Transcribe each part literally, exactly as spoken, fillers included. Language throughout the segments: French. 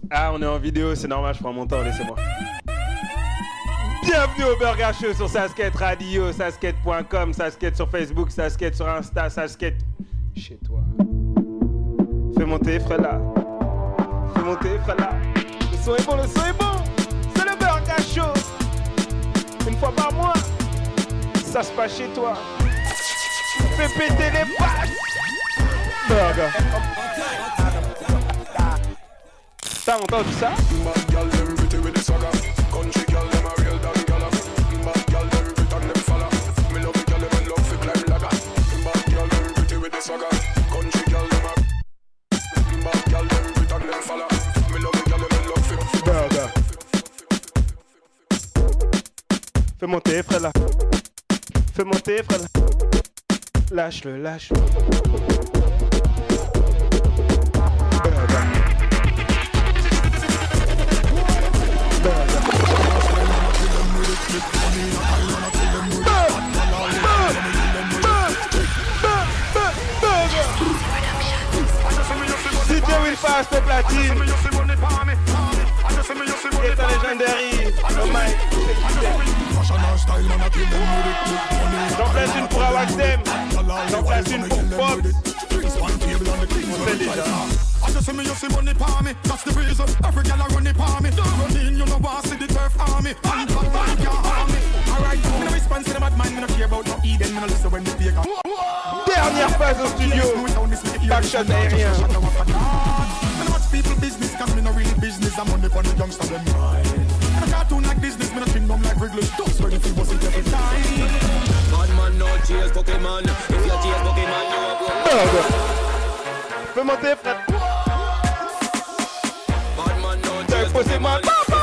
Ah, on est en vidéo, c'est normal, je prends mon temps, laissez-moi. Bienvenue au Burger Show sur Sasket Radio, sasket point com, Sasket sur Facebook, Sasket sur Insta, Sasket chez toi. Fais monter, frère-là. Fais monter, frère-là. Le son est bon, le son est bon. C'est le Burger Show. Une fois par mois, ça se passe chez toi. Fais péter les pattes. Burger. T'as entendu ça? Burger. Fais monter, frère là. Fais monter, frère là. Lâche-le, lâche-le. Burger. D J Winfast au platine. Et ta légendaire, le mic. J'en place une pour Awaxem. J'en place une pour Pop. On sait déjà. I just say me, you see money pa me. That's the reason every girl a run it pa me. Run in, you know want see the turf army. And bad man can't harm me. Alright, me no response to the bad man. Me no care about no Eden. Me no listen when the play come. Dernière phase au studio. Backshot aérien. Me no watch people business, cause me no real business. I'm money for the youngster them mind. Me no cartoon like business. Me no kingdom like Wrigley. Those ready for bust it every time. Bad man no chase Pokemon. If you chase Pokemon, you won't go. Fais monter, frère. Bad man no T'as chase posé moi.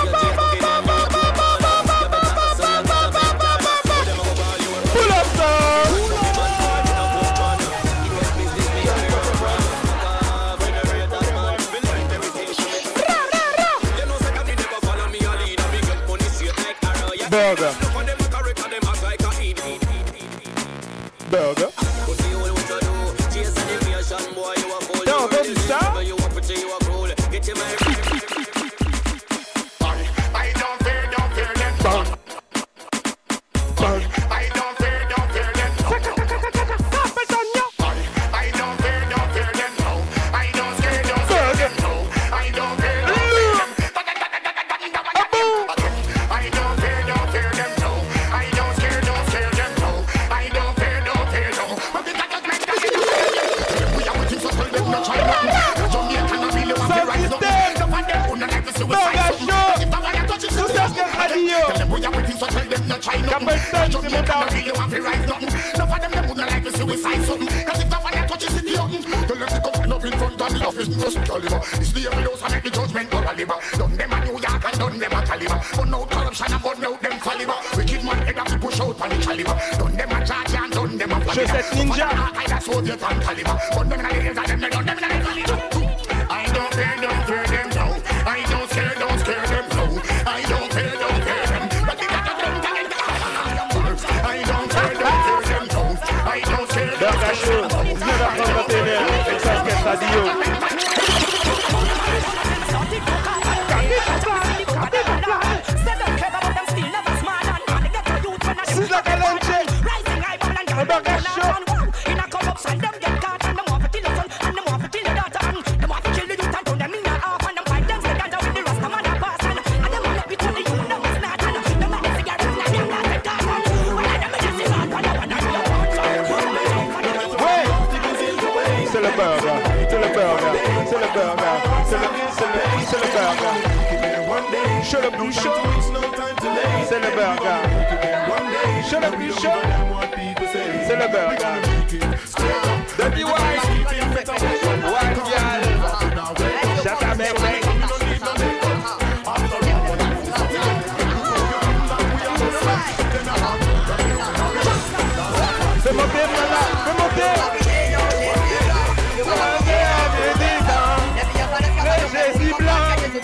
Pull up ça. Burger. Burger. T'as entendu ça? It's the only house I make the judgment go Aliba. Done them a New York and done them a Caliber. But no corruption and but no them caliber. Wicked man head up to push out on the caliber. Done them a Georgia and done them a Florida. Chaussette Ninja. I got Soviet and caliber. But them in the days of them, they done them in the caliber. I don't fear, don't fear them now. I don't scare, don't scare them now. I don't fear, don't fear them. But they got them talent. I don't fear, don't fear them now. I don't scare, don't Burger scare Show. them now. dix-neuf heures trente, vingt et une heures. Avec Sasket Radio. C'est la Galanche. Le Burger Show. C'est le burger, c'est le burger, c'est le burger, c'est le, c'est le, c'est le burger. Show le plus chaud, c'est le burger. Show le plus chaud, c'est le burger. Dirty White, White Girl, shut up, baby. Fais monter, voilà, fais monter. Jésus blanc.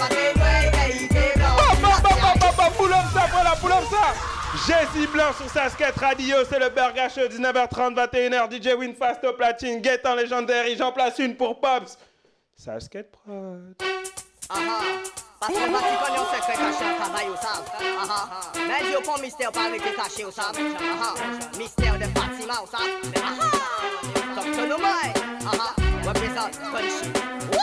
Pull up ça, voilà, pull up ça. Jésus blanc sur Sasket Radio, c'est le Burger Show, dix-neuf heures trente, vingt et une heures. D J Winfast au platine, Gaëtan légendaire, et j'en place une pour Pops. Sasket Prod. Parce que le Vatican est un secret caché en travail, vous savez. Mais il y a aucun mystère pas avec les cachés, vous savez. Mystère de Fatima, vous savez. Top to no mind. Représente Punchy.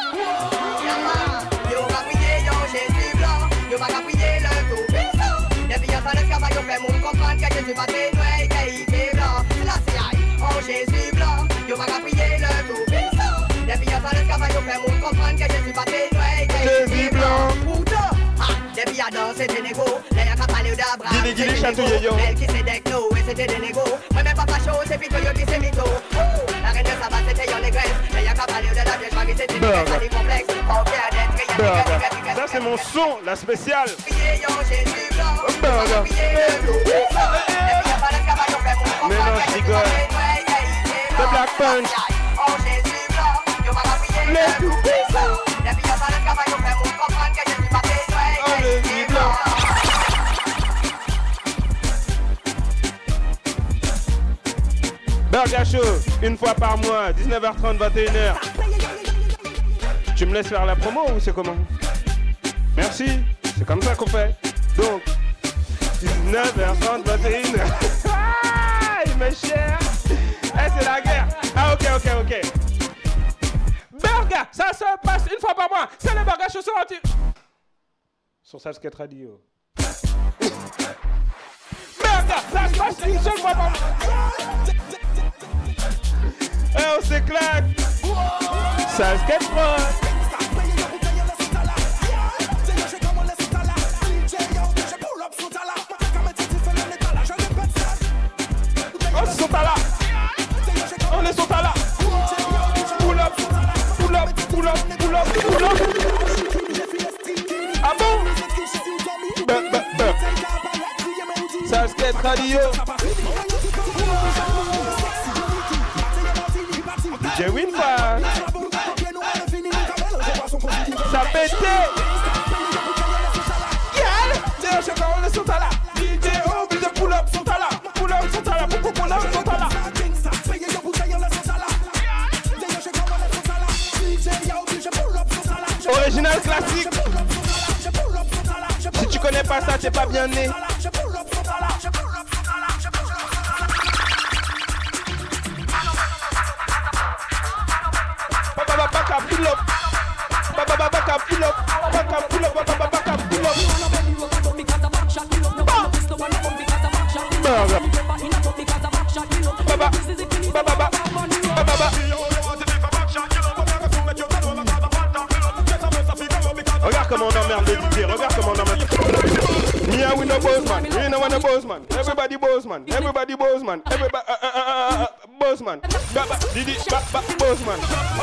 Yo va prier, yo Jésus blanc. Yo va prier le tout puissant. Depuis un temps d'esclavage, yo fait moun comprendre que Jésus va t'énouer, qu'il est blanc. Là c'est aïe, oh Jésus blanc. Yo va prier le tout puissant. Depuis un temps d'esclavage, yo fait moun comprendre que Jésus va t'énouer, qu'il est blanc. Depuis à danser c'était négo, les y'a qu'à parler d'Abraham, c'était négo. Elle qui s'est deck nous et c'était des négo. Moi même pas pas chaud, c'est plutôt yo qui c'est mytho. La reine de Saba c'était yon négresse, les y'a qu'à parler de la vieille Marie, c'était une maladie complexe. Ça c'est mon son, la spéciale. Mais non, je rigole. The Black Punch. Le tout puissant. Burger Show, une fois par mois, dix-neuf heures trente, vingt et une heures. Tu me laisses faire la promo ou c'est comment? Merci, c'est comme ça qu'on fait. Donc, dix-neuf heures trente, vingt et une heures. Ah, il m'est cher. Eh, c'est la guerre. Ah, ok, ok, ok. Burger, ça se passe une fois par mois. C'est le Burger Show sur anti... Sur Sasket Radio. Burger, ça se passe une seule fois par mois. Eh, on s'éclate. Sasket Pro. On est sur ta là. On est sur ta là. Pull up, pull up, pull up, pull up, pull up. Ah bon? Bah, bah, bah. Sasket Radio. D J Winfast. Ça pète. Yeah. Tiens, je sais pas, on est sur ta là. D J oblige de pull up sur ta là. Pull up sur ta là. Pourquoi pull up sur ta là? Original classique. Si tu connais pas ça, t'es pas bien né. Baba baka pull up. Baba baka pull up. Baka pull up. Baba baka pull up. Baba. Baba. Baba. Baba. Regarde comment on emmerde le D J, regarde comment on emmerde. Me and we no Boseman, we no wanna Boseman. Everybody Boseman, everybody Boseman, everybody uh, uh, uh, uh, Boseman. Baba, Didi, Baba, Boseman.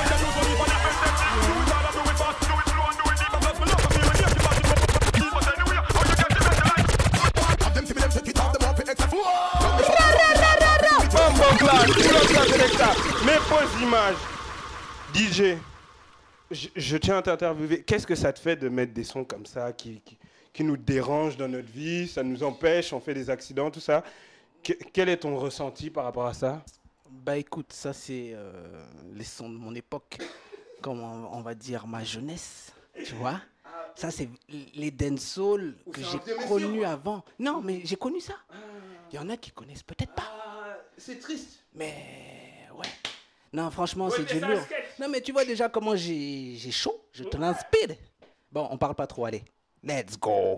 Bombo class, mais pose l'image. D J. Je, je tiens à t'interviewer. Qu'est-ce que ça te fait de mettre des sons comme ça qui, qui, qui nous dérangent dans notre vie, ça nous empêche, on fait des accidents, tout ça. Que, quel est ton ressenti par rapport à ça? Bah écoute, ça c'est euh, les sons de mon époque, comme on, on va dire ma jeunesse, tu vois. Ça c'est les dancehall que j'ai connus avant. Non, mais j'ai connu ça. Il y en a qui connaissent peut-être pas. C'est triste. Mais ouais. Non, franchement, ouais, c'est du lourd. Non, mais tu vois déjà comment j'ai chaud. Je te l'inspire. Bon, on parle pas trop, allez. Let's go.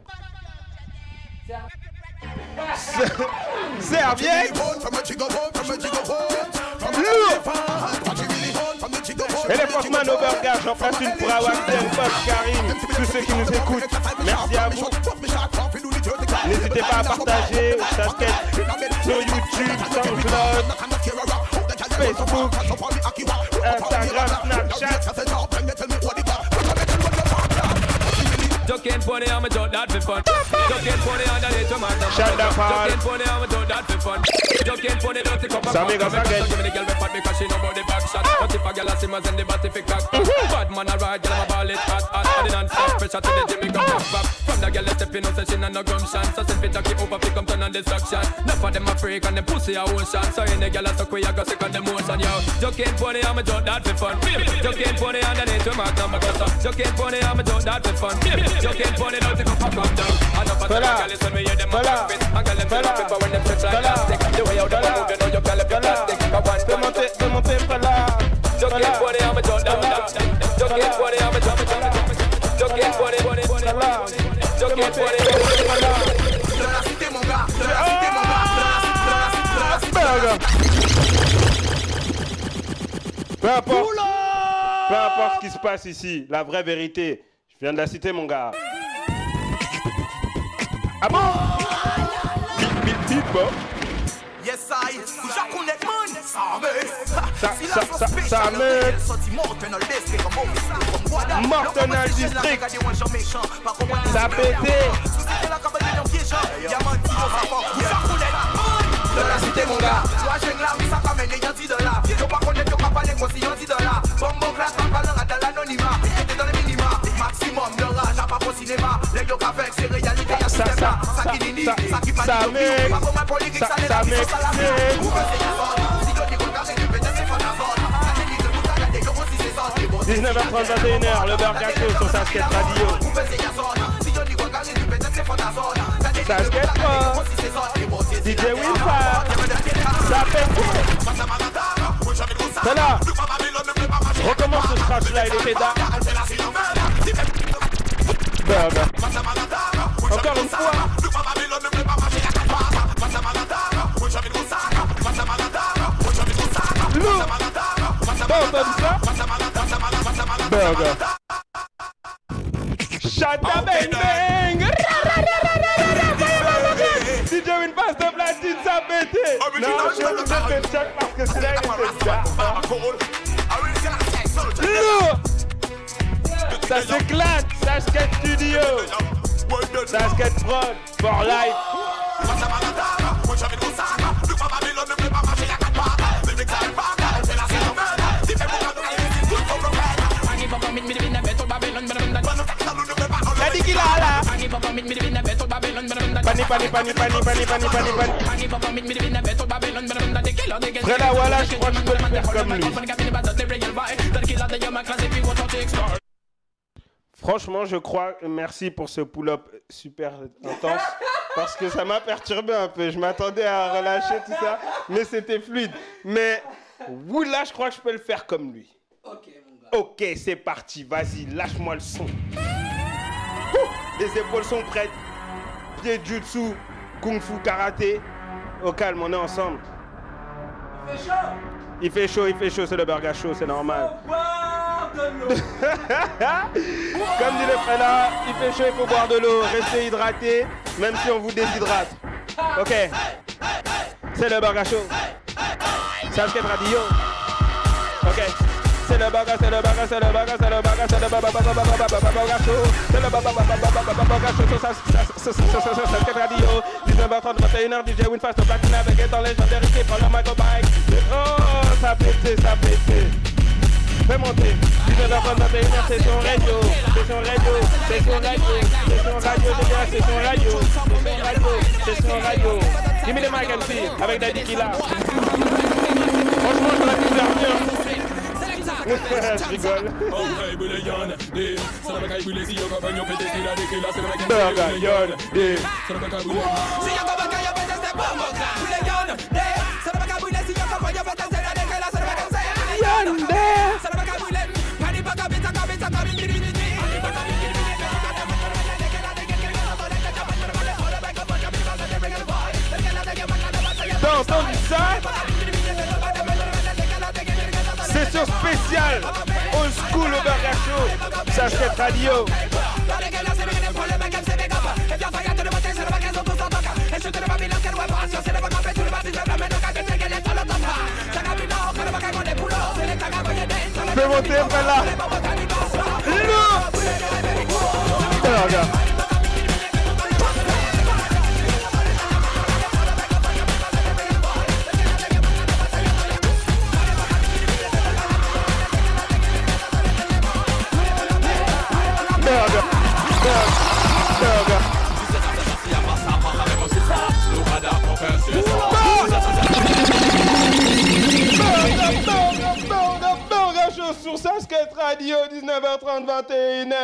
Serviette. Lourd. Et les Postman au burger, j'en passe une pour Awastel, Post, Karim, tous ceux qui nous écoutent. Merci à vous. N'hésitez pas à partager Sasket sur YouTube, SoundCloud, Facebook, Instagram, Snapchat. Duck and pony, I'm a dog that for fun. Duck and pony, I'm a little man. Shut up, Duck and pony, I'm a dog that for fun. Duck and pony, don't take up a Sammy got again. Give me the girl before because she know about the back shot. But if a girl a simmers and the body fi cock. Bad man a ride, girl I'm a ball it hot, hot. And the non-stop pressure to the Jimmy come back back. From a girl step in, no session and no gumption. So send fit to keep over, pick up turn on destruction. Enough of them a freak and them pussy a ocean. So any girl a suck way, I go sick on the motion, yo. Joking pony, I'm a joke that for fun. Joking pony, underneath to mark number go so. Joking pony, I'm a joke that for fun. Joking pony, don't take up a come down. Enough of them a girl when we hear them a rock fit. A girl them feel up when them stretch like plastic. The way out of the move, you know you can't live your plastic. A one Fais monter, fais monter, fais-la. Joking pony, I'm a joke that for fun. Joking pony, I'm a joke that for fun. Joking pony, pony, pony, pony. Joking pony, fais-la. De la cité mon gars, de la cité mon gars, de la cité, de la cité. Peu importe, peu importe ce qui se passe ici, la vraie vérité, je viens de la citer mon gars. Ah bon? Bip bip bon. Yes I, déjà connaître man, ça me. Ça, ça, ça, ça me. Mortonal District. Ça a pété. De la cité mon gars, toi j'ai là, oui ça t'amène et y'en dit de là. Yo pas connaître, yo pas parler, moi si y'en dit de là. Bombo classe, pas parlant dans l'anonymat. T'es dans le minima, maximum de rage, à pas pour cinéma. Les yo qu'avec c'est réalité, y'a ça, ça, ça qui nini, ça qui ça m'est, ça, ça m'est, dix-neuf heures trente, vingt et une heures, le Burger Show sur Sasket Radio. Sasket Pro, D J Winfar, ça fait c'est là. Recommence ce scratch là, il est pédard. Burger. Encore une fois. Lou. T'as entendu ça? Burger. Chata bang bang. D J Winfar de platine, ça pété. Non, je vais vous mettre le check parce que c'est là il était ça. Lou. Ça s'éclate, Sasket Studio, Sasket Prod, for life. T'as dit qu'il a là. Pani, pani, pani, pani, pani, pani, pani, pani. Frère là, voilà, je crois que je peux le faire comme lui. Franchement, je crois, merci pour ce pull-up super intense, parce que ça m'a perturbé un peu. Je m'attendais à relâcher tout ça, mais c'était fluide. Mais, là, je crois que je peux le faire comme lui. Ok, mon gars. Ok, c'est parti, vas-y, lâche-moi le son. Ouh, les épaules sont prêtes. Pied jutsu, kung fu, karaté. Au calme, on est ensemble. Il fait chaud. Il fait chaud, il fait chaud, c'est le Burger Show, c'est normal. Comme dit le frère là, il fait chaud, il faut boire de l'eau, restez hydraté, même si on vous déshydrate. Ok, c'est le Burger Show. Sasket Radio. Ok, c'est le Burger, c'est le Burger, c'est le Burger, c'est le Burger, c'est le Burger Show. C'est le Burger Show sur Sasket Radio. dix-neuf heures trente, vingt et une heures, D J Winfar de platine avec étant légendaire, qui prend le microbike. Oh, ça pété, ça pété. Fais monter, dix-neuf heures trente, vingt et une heures, c'est son radio, c'est son radio, c'est son radio, c'est son radio, les gars, c'est son radio, c'est son radio, c'est son radio. Give me the mic and see, avec Daddy Killa. Franchement, je l'ai pu faire bien. Je rigole. Burger, yon, des. T'as entendu ça? Session spéciale old school au Burger Show, Sasket Radio. Fais monter, fais là. Lourd. Burger. Burger, burger, burger. Sasket Radio, dix-neuf heures trente, vingt et une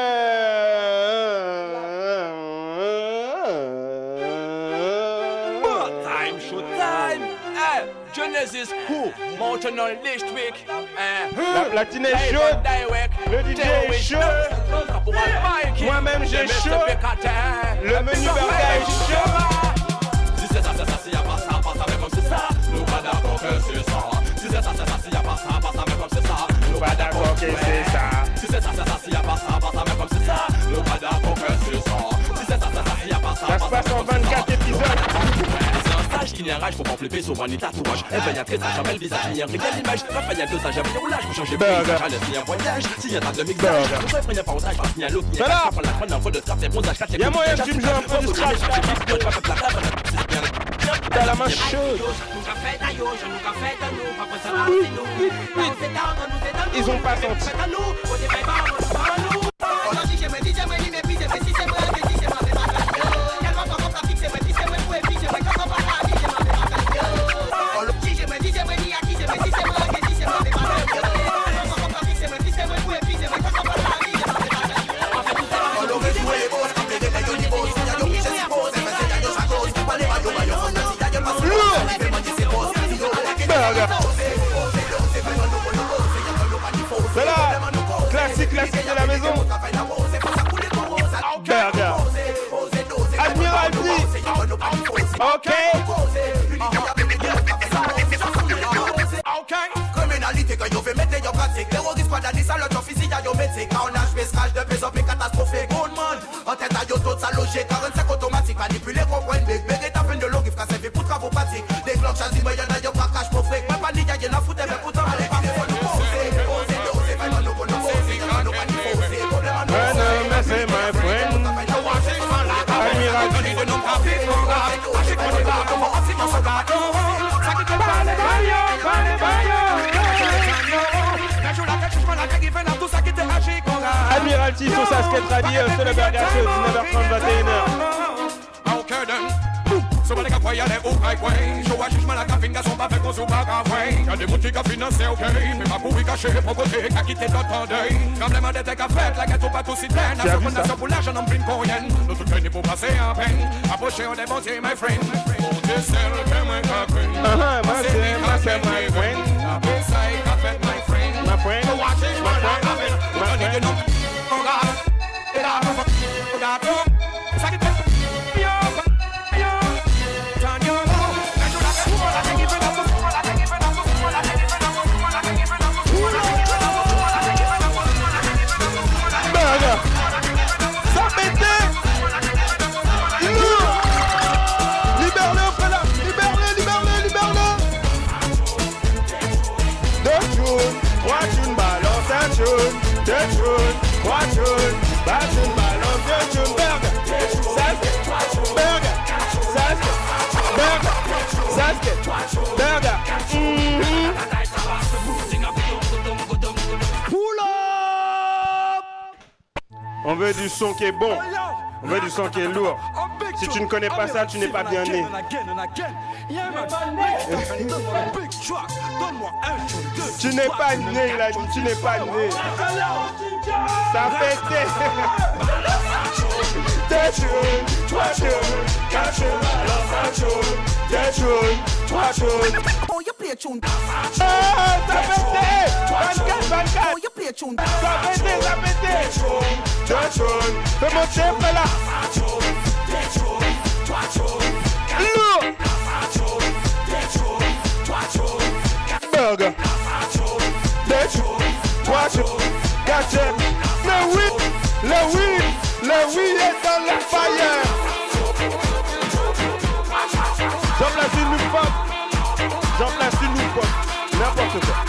heures. Time, show time. Hey, Genesis Who, Mountain District. La platine est chaude, le D J est chaud, moi-même j'ai chaud, le menu burger est chaud. Si c'est ça, c'est ça, s'il y a pas ça, pas ça, mais comme c'est ça, nous pas d'accord que c'est ça. Si c'est ça, c'est ça, s'il y a pas ça, pas ça, mais comme c'est ça, nous pas d'accord que c'est ça. Si c'est ça, c'est ça, s'il y a pas ça, pas ça, mais comme c'est ça, nous pas d'accord que c'est ça. Si c'est ça, c'est ça, s'il y a pas ça, ça se passe en vingt-quatre épisodes. Qui n'est rage, faut pas flipper sur un tatouage. Elle veille un très sage, j'avais le visage, il y a un régal image. Raphaël, il y a deux sages, j'avais le roulage. Pour changer de visage, il y a un voyage. S'il y a un de mixage, je ne ferai pas autage. Parce qu'il y a l'autre, il y a un peu la prendre un peu de trap, des bronzages. Il y a moyen que tu me joues un peu de scratch. T'as la main chaude. Ils ont pas senti. C'est là, classique, classique de la maison. Burger. Admiralty. Ok. Criminalité que yo fait mettre yo pratique. Terroriste quoi d'année ça l'autre officier yo métier. Carnage, pescage de plus en plus catastrophique. Good man, en tête à yo tout ça logé. quarante-cinq automatique, manipuler, comprendre, big, big, et tapin de l'eau qui fera servir pour travaux pratiques. Des cloques chazis, mais y'en a yo pas cache pour fric. Même pas ni y'a y'en a foutu, mais pourtant allez pas faut nous poser. Poser, poser, vraiment nous pour nous poser. Vraiment nous pas ni poser. Problème à nous poser. Mais c'est my friend. Admiralty. Admiralty sur Sasket Radio, c'est le Burger Show, dix-neuf heures trente, vingt et une heures. Ok, then. Somebody can play les hauts highway. Show à jugement la cafine, garçon pas fait qu'on sous pas café. Y'a des mots qui financent, ok. Mais ma couille cachée, pour côté, qu'a quitté d'autres deuil. Tremblement d'été qu'a fait, la gâteau pas tout si plein. La fondation pour l'argent, on prime pour rien. Nous tout craignes pour passer en peine. Approchez, on est bon Dieu, my friend. Mon Dieu, c'est le que moi café. Ah, moi c'est, moi c'est my friend. La baisse, café, my friend. My friend, my friend, my friend. My friend. Deux chounes, trois chounes, bas chounes, ballon, deux chounes, burger, Sasket, burger, Sasket, burger, Sasket, burger. On veut du son qui est bon, on veut du son qui est lourd. Si tu ne connais pas ça, tu n'es pas bien né. Tu n'es pas né, il a dit, tu n'es pas né. Ça fait pété. Deux chounes, trois chounes, quatre chounes, alors cinq chounes, deux chounes, trois chounes. Oh, you play a tune. Ah, ça pété. vingt-quatre, vingt-quatre. Oh, you play a tune. Ça pété, ça pété. Deux chounes, fais mon chef là. Lourd. Burger. Deux chounes, trois chounes, quatre chounes. Le weed, le weed, le weed est dans le fire. J'en place une loupe pop. J'en place une loupe pop. N'importe quoi.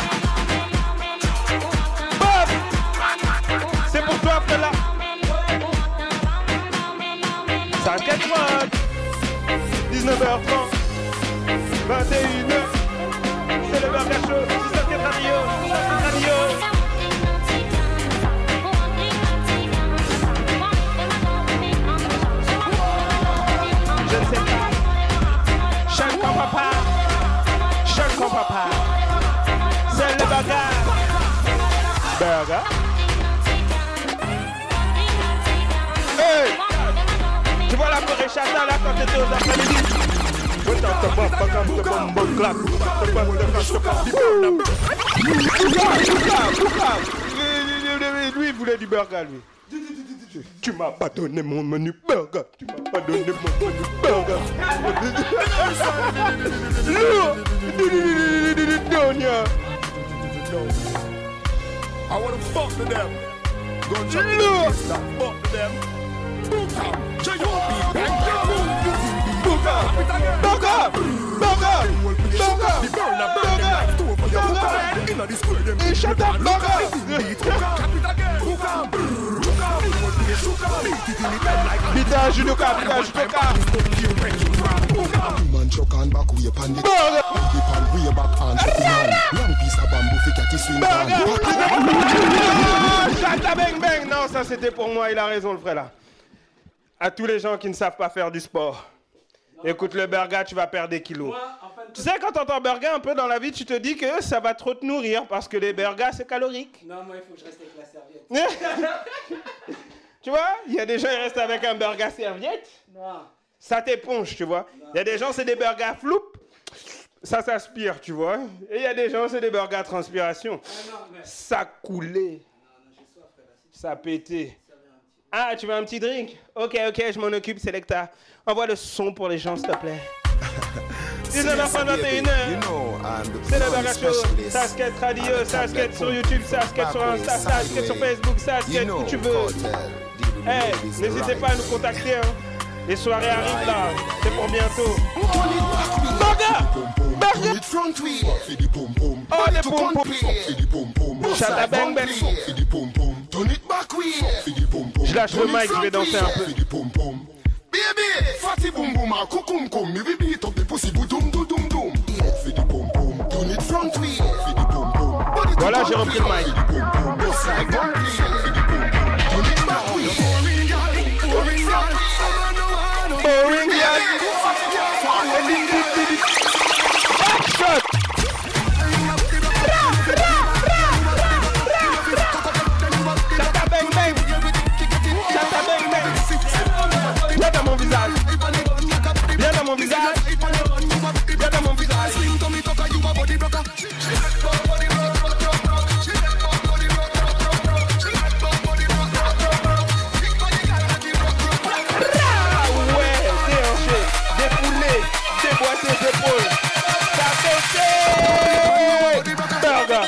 Bob. C'est pour toi après là. Sasket trente. dix-neuf heures trente. vingt et une heures. C'est le Burger Show. C'est Sasket Radio. Sasket Radio. Je ne sais pas. Chaque papa. Chaque papa. C'est le bagage. Burger. burger. Hey! Tu vois la forêt chata là quand t'étais aux après-midi? Lui, il voulait du burger, lui. Tu m'as pas donné mon menu burger. Tu m'as pas donné mon menu burger. I wanna fuck to them. Go and fuck to them. Burger! Burger! Burger! Burger! Burger! Shut up, burger! Bita judoka, bita judoka. Man choke on back way pan the burger. Pan way back pan choking. Long piece of bamboo fit at his swing. Shut up, bang bang. Non, ça c'était pour moi, il a raison le frère là. À tous les gens qui ne savent pas faire du sport. Non. Écoute, le burger, tu vas perdre des kilos. Moi, en fait, tu sais, quand tu entends burger un peu dans la vie, tu te dis que ça va trop te nourrir parce que les burgers, c'est calorique. Non, moi, il faut que je reste avec la serviette. Tu vois, il y a des gens qui restent avec un burger serviette. Non. Ça t'éponge, tu vois. Il y a des gens, c'est des burgers floup. Ça s'aspire, tu vois. Et il y a des gens, c'est des burgers transpiration. Ah, non, mais... Ça coulait. Non, non, j'ai soif, frère. Ça pétait. Ah, tu veux un petit drink? Ok, ok, je m'en occupe, Selecta. Envoie le son pour les gens, s'il te plaît. dix-neuf heures vingt et une heures. C'est le Burger Show. Ça skate radio, ça skate sur YouTube, ça skate sur Insta, ça skate sur Facebook, ça skate où tu veux. Hey, n'hésitez pas à nous contacter. Hein. Les soirées arrivent là. C'est pour bientôt. Burger! Burger! Oh, les pom pom. Chata bang bang. Je lâche le mic, je vais danser un peu. Baby, fatty boom boom, a kukum kum, me we beat up the pussy, boom doom doom doom doom. For the boom boom, turn it front way. For the boom boom, voilà, j'ai repris le mic. For the boom boom, just like one play. For the boom boom, turn it back way. Boring girl, boring girl, boring girl. Shot. Chata bang bang. Chata bang bang. Viens dans mon visage. Viens dans mon visage. Viens dans mon visage. Ah ouais, déhanché, défoulé, déboîté les épaules. Ça pété. Burger.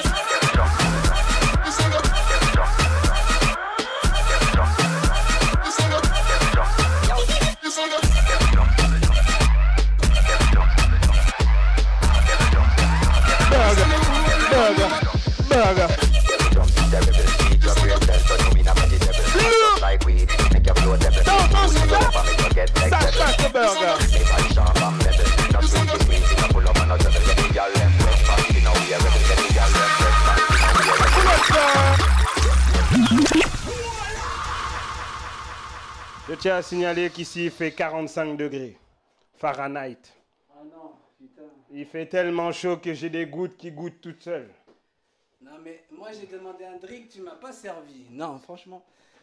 Burger, burger. T'entends ça? Ça chasse le burger. Je tiens à signaler qu'ici il fait quarante-cinq degrés Fahrenheit. Ah non, putain. Il fait tellement chaud que j'ai des gouttes qui goûtent toutes seules. Non mais moi j'ai demandé un drink, tu m'as pas servi. Non, franchement.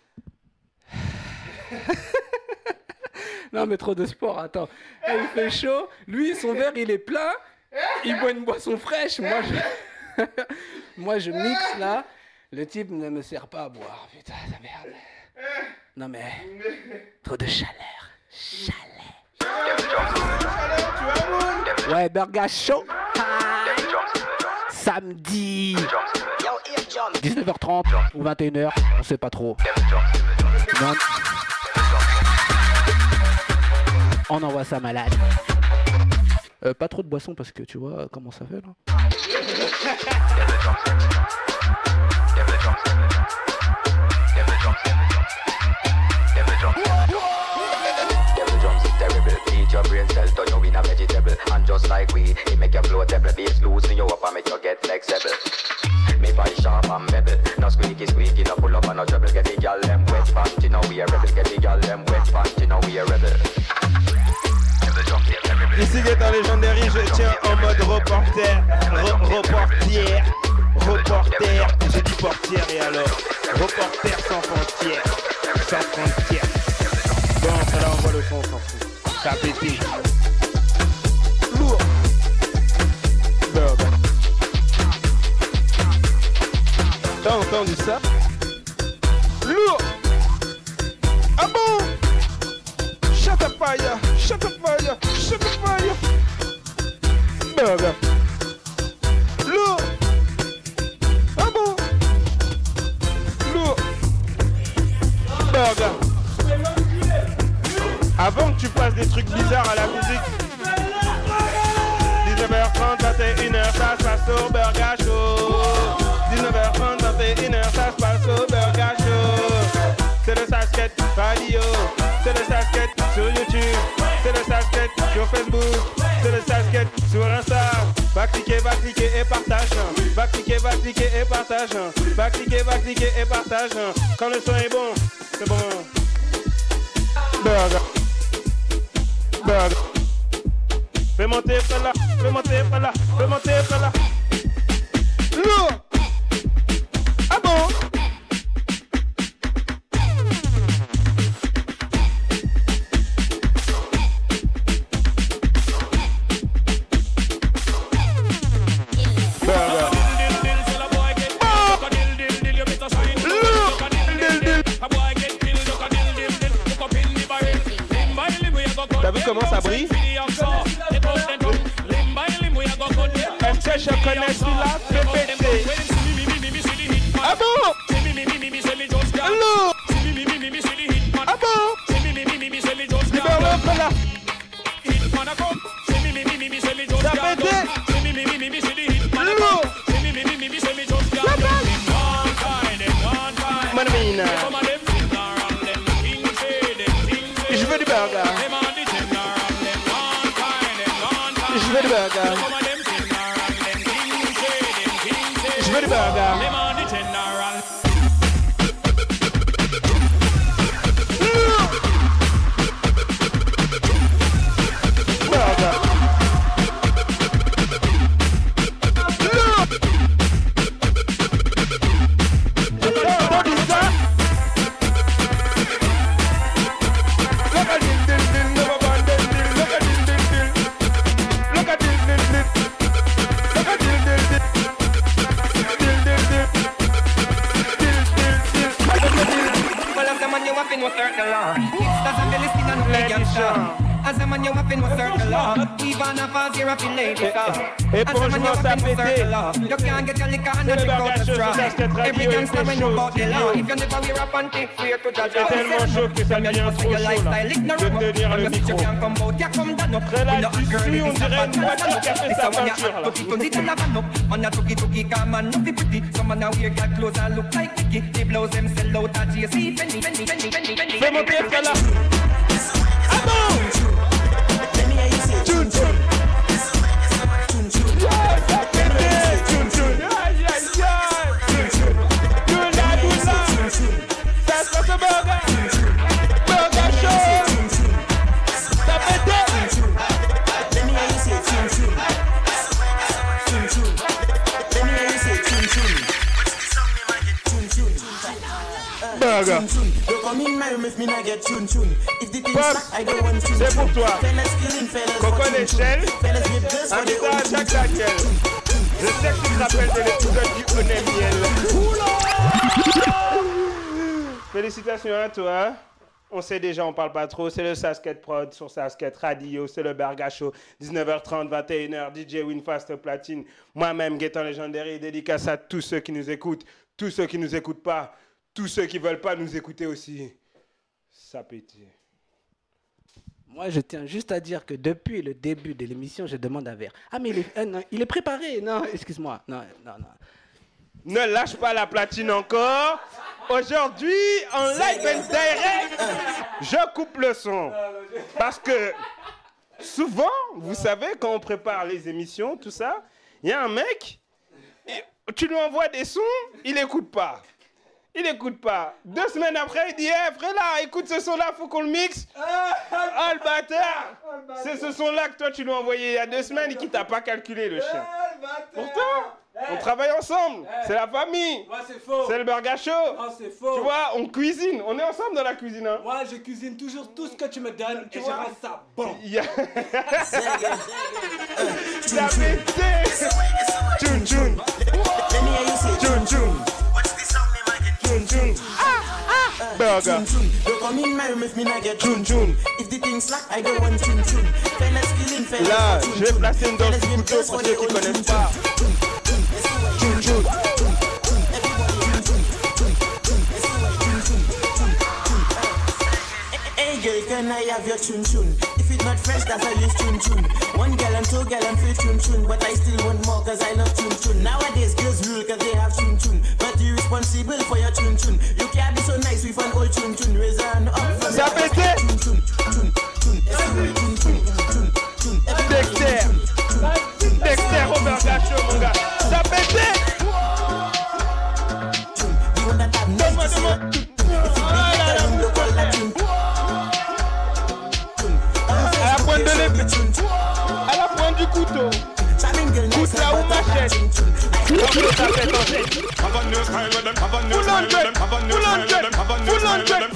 Non mais trop de sport, attends. Eh, il fait chaud, lui son verre il est plein, il boit une boisson fraîche, moi je... moi je mixe là, le type ne me sert pas à boire, putain la merde. Non mais, trop de chaleur, chaleur. Ouais, Burger Show. Samedi dix-neuf heures trente ou vingt et une heures, on sait pas trop. Non. On envoie ça malade. Euh, pas trop de boissons parce que tu vois comment ça fait là. Your brain cell turn you in a vegetable. And just like we, it make you flow table. Bass loosen you up and make you get flexible. Me fight sharp and rebel. No squeaky squeaky, no pull up and no trouble. Get the girl them wet panty, now we a rebel. Get the girl them wet panty, now we a rebel. Ici Gaëtan Légendaire, je tiens en mode reporter, re reportière, Reporter, j'ai dit portière et alors reporter sans frontières, sans frontières. Bon, ça là on voit le son, on s'en fout. Ça a pété. Lourd. Burger. T'as entendu ça? Lourd. Ah bon? Shut up fire, shut up fire, shut up fire. Burger. Lourd. Ah bon? Lourd. Burger. Avant que tu fasses des trucs bizarres à la musique. dix-neuf heures trente, vingt et une heures, ça se passe au Burger Show. dix-neuf heures trente, vingt et une heures, ça se passe au Burger Show. C'est le Sasket Radio, c'est le Sasket sur YouTube, c'est le Sasket sur Facebook, c'est le Sasket sur Insta. Va cliquer, va cliquer et partage. Va cliquer, va cliquer et partage. Va cliquer, va cliquer et partage. Quand le son est bon, c'est bon. Burger. Burger. Fais monter par là, fais monter par là, fais monter par là. Lourd. Ah bon? T'as vu comment ça brille? Est-ce que je connais celui-là? P P C. Ah bon? Allô? Ah bon? Libère-le, fais-la. Ça a pété? Allô? Manamina. Je veux du burger. Je veux du burger. Je veux du burger. Et pour je m'en ça pété. C'est le Burger Show, c'est Sasket Radio, il fait chaud, c'est tellement chaud que ça devient trop chaud là, de tenir le micro. Très là, tu suis, on dirait une voiture qui a fait sa peinture là. Fais monter ça là. Ah bon? Tune, tune. C'est pour toi. Coco l'échelle. Un message à chaque laquelle. Je sais que tu te rappelles de l'épisode du Honnête Miel. Félicitations à toi. On sait déjà, on parle pas trop. C'est le Sasket Prod sur Sasket Radio. C'est le Burger Show. dix-neuf heures trente, vingt et une heures. D J Winfast Platine. Moi-même, Gaëtan Légendary. Dédicace à tous ceux qui nous écoutent. Tous ceux qui nous écoutent pas. Tous ceux qui veulent pas nous écouter aussi. Ça pété. Moi, je tiens juste à dire que depuis le début de l'émission, je demande un verre. Ah, mais il est, euh, non, il est préparé. Non, excuse-moi. Non, non, non. Ne lâche pas la platine encore. Aujourd'hui, en live and direct, je coupe le son. Parce que souvent, vous savez, quand on prépare les émissions, tout ça, il y a un mec, tu lui envoies des sons, il n'écoute pas. Il n'écoute pas. Deux semaines après, il dit hey, frère là, écoute ce son-là, faut qu'on le mixe. Ah, le bâtard. C'est ce son-là que toi, tu lui as envoyé il y a deux semaines et qui t'a pas calculé, le chien. Pourtant, On travaille ensemble. C'est la famille. Moi, c'est faux. C'est le burger show. Non, c'est faux. Tu vois, on cuisine. On est ensemble dans la cuisine. Hein. Moi, je cuisine toujours tout ce que tu me donnes et je reste ça bon. Yeah. Ça pété. Tchoun tchoun. Tchoun tchoun. Tchoun tchoun. Burger. Tchoun tchoun. Là, je vais placer une danse couteau pour ceux qui connaissent pas. Tchoun tchoun. Hey girl, can I have your chun chun? If it's not fresh, that's I use chun chun. One gallon, two gallon, feel chun chun, but I still want more cause I love chun chun. Nowadays girls rule cause they have chun chun, but you're responsible for your chun chun. You can't be so nice with an old chun chun. Raise her up for ça pétait. chun chun chun chun chun chun chun chun. Dexter. Dexter au burger show mon gars. Ça pétait. Donne-moi, donne-moi. À la pointe de l'épée, à la pointe du couteau, coupe là ou machette. Donc ça fait danser. Full on check, full on check, full on check.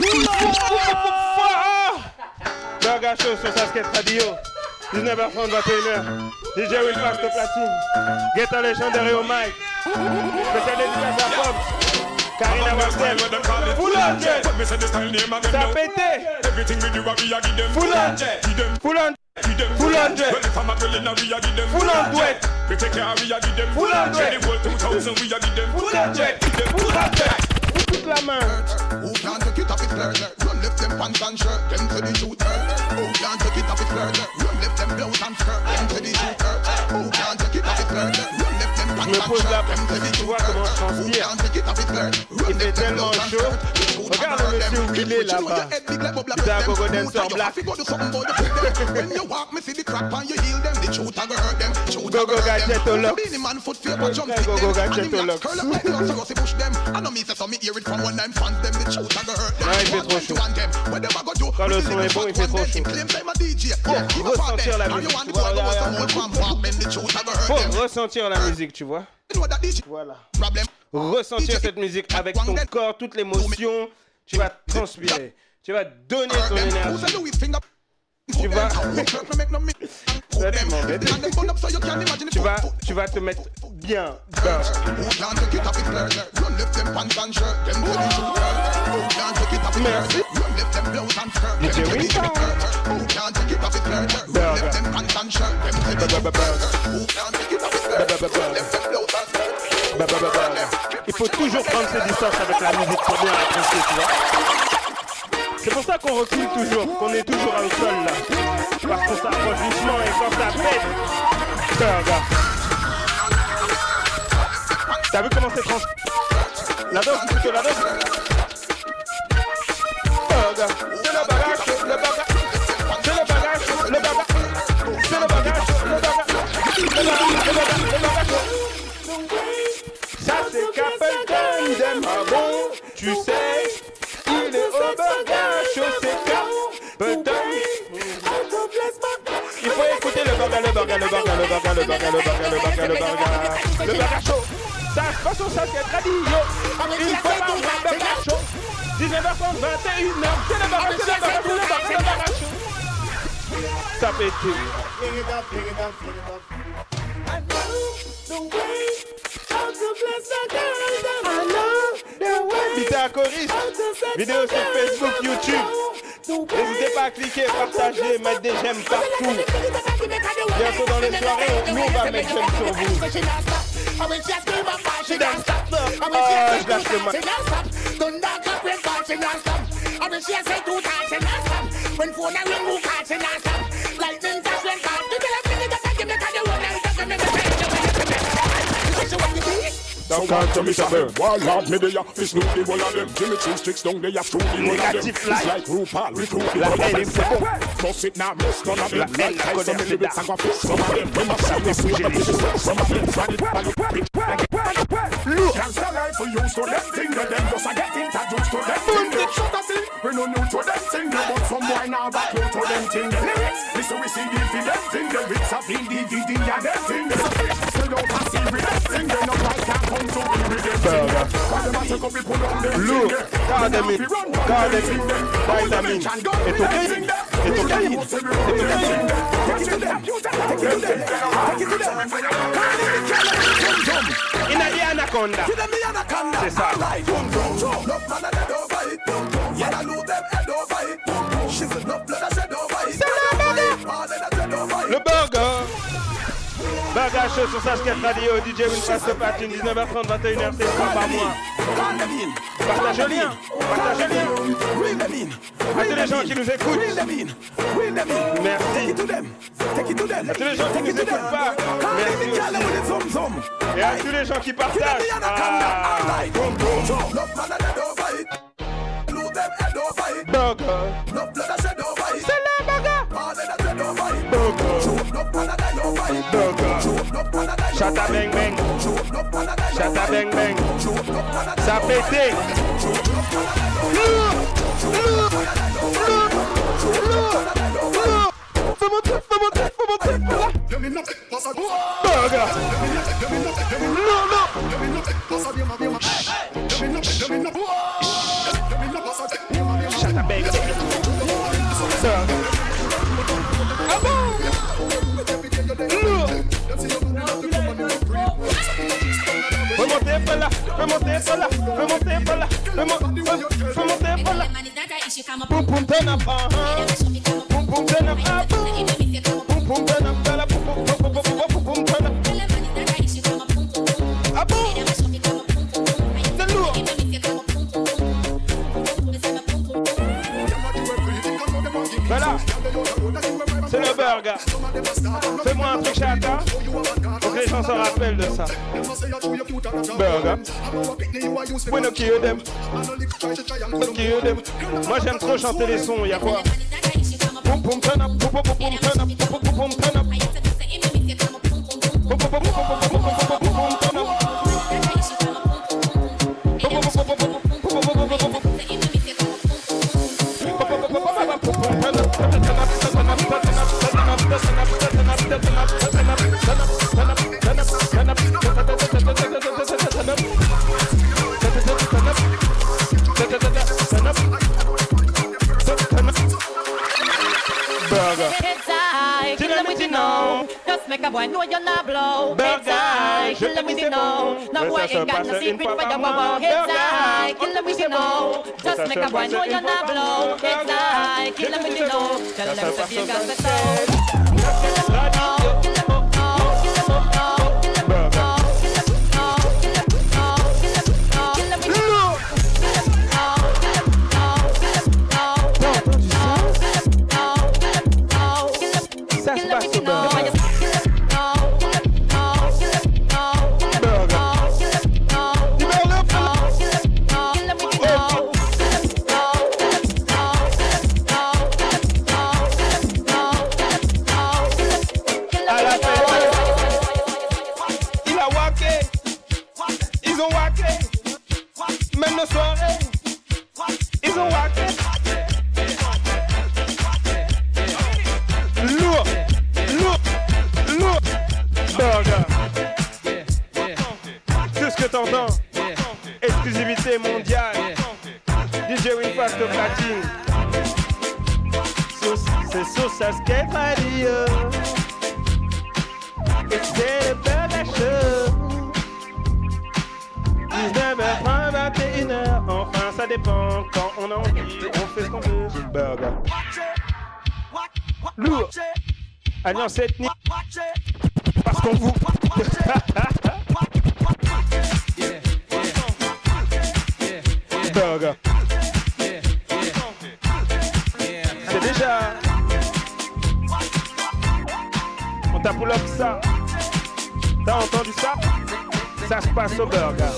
Burger show sur Sasket Radio, dix-neuf heures trente, vingt et une heures. D J Will Fast au platine, Guetta légendaire et au mic. Spécial dédicace à Pop. Karina Wastel, full on check. Ça a pété. Full on check. Full on Full on jet. Full on duet. Full on jet. Full on jet. Full on jet. Toute la main. Who can't take it off it further? Run lift them pants and shirt, them to the shooter. Who can't take it off it further? Run lift them blouse and skirt, them to the shooter. Who can't take it off it further? Run lift them pants and shirt, them to the shooter. Who can't take it off it further? Il fait tellement chaud. Regarde le monsieur où il est là-bas. Il a un gogo dancer black. Gogo gadget au lock. Gogo gadget au lock. Non, il fait trop chaud. Quand le son est bon, il fait trop chaud. Faut ressentir la musique, tu vois. Faut ressentir la musique, tu vois. Voilà. Ressentir cette musique avec ton corps, toute l'émotion. Tu vas transpirer. Tu vas donner ton énergie. Tu vas... Ça, tu m'embêtes. Tu vas, tu vas te mettre bien. Ben. Merci. D J Winter. Il faut toujours prendre ses distances avec la musique pour bien apprécier, tu vois. C'est pour ça qu'on recule toujours, qu'on est toujours au sol là. Parce qu'on s'approche doucement et quand ça pète. Burger. T'as vu comment c'est trans... La danse, plutôt la danse. Burger. C'est le bagage, le bagage. C'est le bagage, le bagage. C'est le bagage, le bagage. Le bagage, le bagage, le bagage. Ça c'est Capleton, dem ah bon, tu sais, il est au burger show, c'est Capleton. Il faut écouter le burger, le burger, le burger, le burger, le burger, le burger, le burger, le burger, le burger show. Ça se passe au Sasket Radio, une fois par mois, burger show. dix-neuf heures trente, vingt et une heures, c'est le burger, c'est le burger, c'est le burger, c'est le burger show. Ça fait tout. Bita Coris, vidéo sur Facebook, YouTube. N'hésitez pas à cliquer, partager, mettre des j'aime partout. Bientôt dans les soirées, nous on va mettre j'aime sur vous. Oh, je lâche le mic. Don't come to me, Sabin. Warlord, me there, fish no the one of them. Jimmy Two Sticks down there, through the one of them. It's like RuPaul, recruit the one of them. Toss it now, miss none of them. Like I some lyrics, I got fish some of them. When my shot is sweet, some of them. Run it, run it, run it, run it. Look, cancer life for you, so them thing that them just a get introduced to them thing. They shut us in, we no new to them thing. But some boy now back new to them thing. Lyrics, listen we see the for them thing. The bits of the D V D, yeah, them thing. There's a fish, sell out and see with them thing. They know Lourd, gardez-moi, gardez-moi, vitamine. Et ton caïd, et ton caïd, et ton caïd. Il a dit anaconda. C'est ça. Le burger. Burger Show sur Sasket Radio, D J Winfast Platine, dix-neuf heures trente, vingt et une heures, c'est trois par mois. Partage le lien, partage le lien. À tous les gens qui nous écoutent, merci. À tous les gens qui nous écoutent pas, merci aussi. Et à tous les gens qui partagent. Ah. Burger. C'est le burger. Burger. Burger. Chata bang bang. Chata bang bang. Ça a pété. Fais monter, fais monter, fais monter. Burger. Non, non. Chata bang bang. Ah bon? Fais monter par là, fais monter par là, fais monter par là, fais monter par là. Poum poum turn up, ah poum poum turn up, ah poum poum turn up, là poum poum poum poum poum turn up. Ah bon? C'est lourd. Voilà, c'est le burger. Fais-moi un truc chata, pour que les gens se rappellent de ça. Burger. We no kill them. We kill them. Moi j'aime trop chanter les sons, y'a quoi? Poum poum turn up, poum poum poum turn up, poum poum poum turn up. Poum poum poum poum poum turn up. Just make a boy know you're not blow. Heads high, kill them with you know. No boy ain't got no secret for your wow. Heads high, kill them with you know. Just make a boy know you're not blow. Heads high, kill them with you know. Tell them that you got the soul. Kill them all, kill them all, kill them all, kill them all, kill them all, kill them all, kill them all, kill them with you know. Kill them all, kill them all, kill them all, kill them all, kill them all, kill them all, kill them. Ça se passe au burger. Même le soirée, ils ont wacké. Lourd, lourd, lourd. Burger. Tout ce que t'entends. Exclusivité mondiale. D J Winfast Platine. C'est sur Sasket Radio. Et c'est le Burger Show. dix-neuf heures trente, vingt et une heures, enfin ça dépend quand on a envie, on fait ce qu'on veut. Burger. Lourd. Alliance ethnique. Parce qu'on vous. Burger. C'est déjà. On t'a pull up ça. T'as entendu ça? Ça se passe au burger.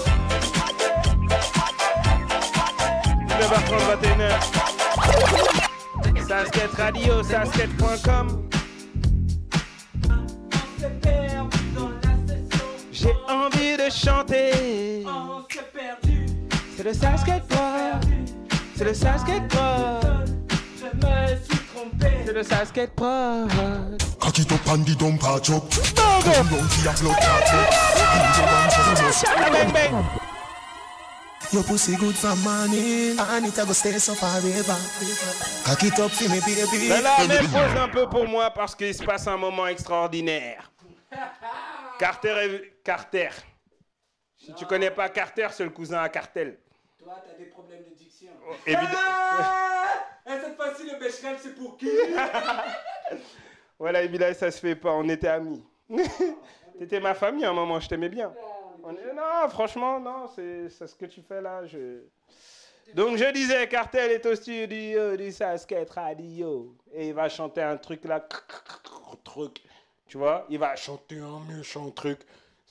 dix-neuf heures trente, vingt et une heures. Sasket Radio, sasket point com. J'ai envie de chanter. C'est le Sasket Pod. C'est le Sasket Pod. Je me suis trompé. C'est le Sasket Pod. Cock it up and the dump a chop. Burger. Come down to your blood clot. Bang bang. Your pussy good for money, and it go stay so forever. Cock it up for me, baby. Ben là, mais pause un peu pour moi parce qu'il se passe un moment extraordinaire. Carter et... Carter. Si tu connais pas Carter, c'est le cousin à Cartel. Toi, t'as des problèmes de diction. Oh, évidemment. Et cette fois-ci, le Becherel, c'est pour qui? Voilà, évidemment, ça se fait pas. On était amis. T'étais ma famille à un moment, je t'aimais bien. On est... Non, franchement, non, c'est ce que tu fais là. Je... Donc je disais, Cartel est au studio du Sasket Radio. Et il va chanter un truc là. Truc. Tu vois, il va chanter un méchant truc.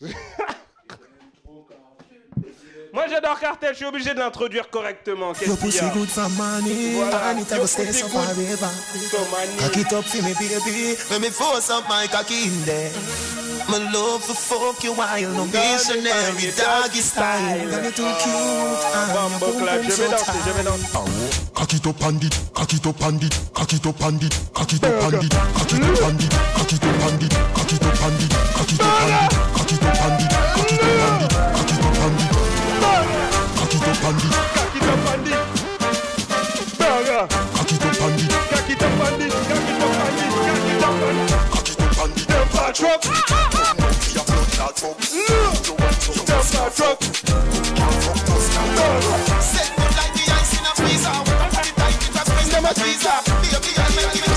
Moi j'adore Cartel, je suis obligé de l'introduire correctement. Qu'est-ce qu'il y a? Voilà. Yo, stay so forever. Cock it up for me, baby. Let me force up my cocky in there. My love for fuck you while no missionary doggy style. Got me too cute. Bambo clap, je vais danser, je vais danser. Cock it up and it, cock it up and it, cock it up and it, cock it up and it, cock it up and it, cock it up and it, cock it up and it, cock it up and it, cock it up and it, cock it up and it, cock it up and it, cock it up and it, cock it up and it, burger, cock it up and it, cock it up and it, cock it up and it, cock it up and it, cock it up and it, them fat truck, them fat truck, set good like the ice in a freezer. Put it tight, it a space in a freezer. Baby, I make it.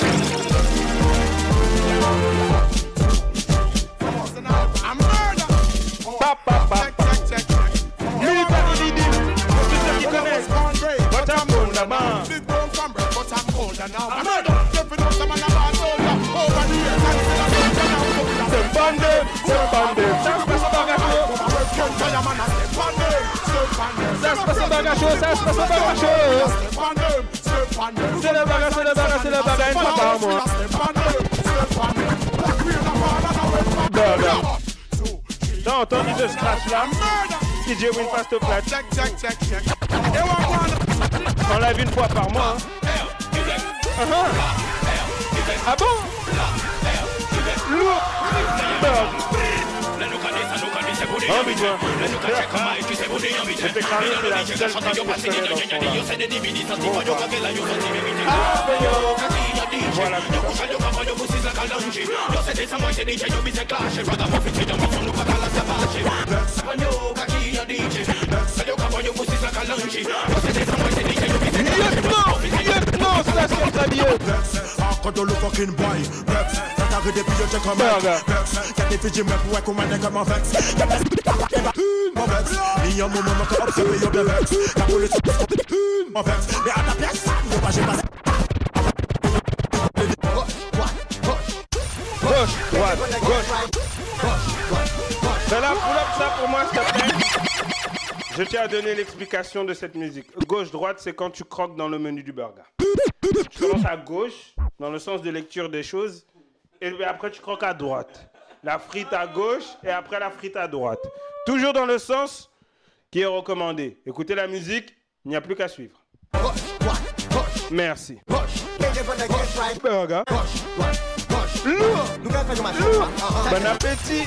I'm murder. Pap, pap, pap. Military leading. Pour tous ceux qui connaissent. But I'm older man. Big bone from bread, but I'm older now. I'm murder. Jumping out some man about older. Over the years, I'm still a soldier now. C'est bandé, c'est bandé. Ça se passe au bagacho. Ça se passe au bagacho, ça se passe au bagacho. C'est le bagacho, c'est le bagacho, c'est le bagacho. Une fois par mois. Burger. T'as entendu ce scratch là? D J Win passe au plat. On l'a vu une fois par mois. Hein. Uh-huh. Ah bon? Lourd. Burger. Oh, mais toi. Je t'ai cramé, c'est la seule phrase que je connais dans ce son-là. Ah, ben yo. Voilà. Lieutenant, Sasket Radio. Control the fucking boy. Rex, that I could be your check on my Rex. Get the Fiji map, work on my neck on my vex. Get the my vex. Me and my mama come up to me up the vex. That will it my vex. Me at the best time, you watch it pass. Gauche, droite, gauche. Fais la pull-up ça pour moi, s'il te plaît. Je tiens à donner l'explication de cette musique. Gauche-droite, c'est quand tu croques dans le menu du burger. Tu commences à gauche, dans le sens de lecture des choses, et après tu croques à droite. La frite à gauche, et après la frite à droite. Toujours dans le sens qui est recommandé. Écoutez la musique, il n'y a plus qu'à suivre. Merci. Burger. Lourd. Lourd. Bon appétit.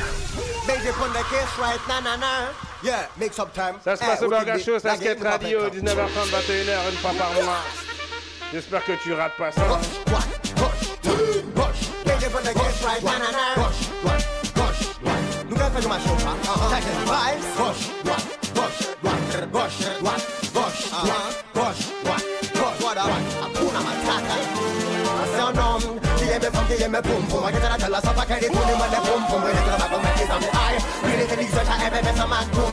Ça se passe au Burger Show, Sasket Radio, dix-neuf heures trente, vingt et une heures, une fois par mois. J'espère que tu rates pas ça. Give me boom boom, I get to tell us up, I can't even when the boom boom, when they come back on my kids on the eye. Really, the leagues that I ever miss a man boom.